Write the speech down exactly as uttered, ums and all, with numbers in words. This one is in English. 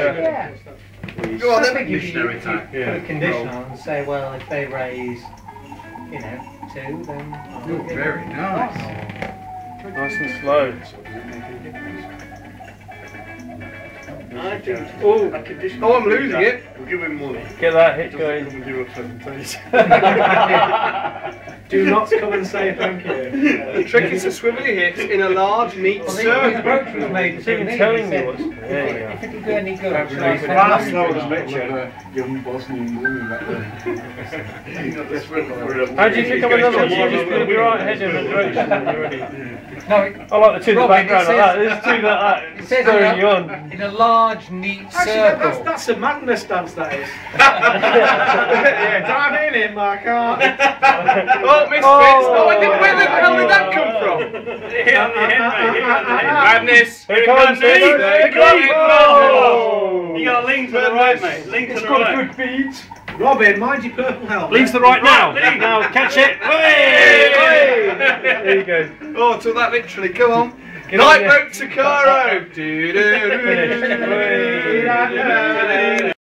Yeah. Go on I then. think if you, Missionary if you type. put Yeah. a condition on and say, well, if they raise, you know, two, then I'll Ooh, give very them nice. one, Nice and slow. I think Oh, a condition. Oh, I'm losing it. We'll give him money. get that hit Doesn't going. come and do a presentation. Do not come and say thank you. The trick is to swivel your hips in a large, neat Well, the circle. approach was made It's to even me. telling He me said, what's. There you go. if it could do any good, That's should I really spend fast. money? Slow as Mitchell. Young Bosnian woman back there. How do you think I'm another one? You just put your right head in the direction and you're ready. No, it, I like the two in the Robin, background it like says- that. There's two like that. it says Spurring you in on. a, in a large, neat Actually, that- that's, circle. that's a madness dance, that is. Yeah. Drive in in my car. Oh, misfits! Oh, where, did, where the hell did that come from? Madness! Here it comes, here it comes, here it comes. Oh! You gotta lean to the right, mate. Lean to It's the got a right. good beat. Robin, mind your purple helmet. Lean to the right now. Right, lean. Now, catch it. Hey! There you go. Oh, took that literally. Come on. Get on Night there. boat to Cairo. Do, do, do, do, do, do, do, do.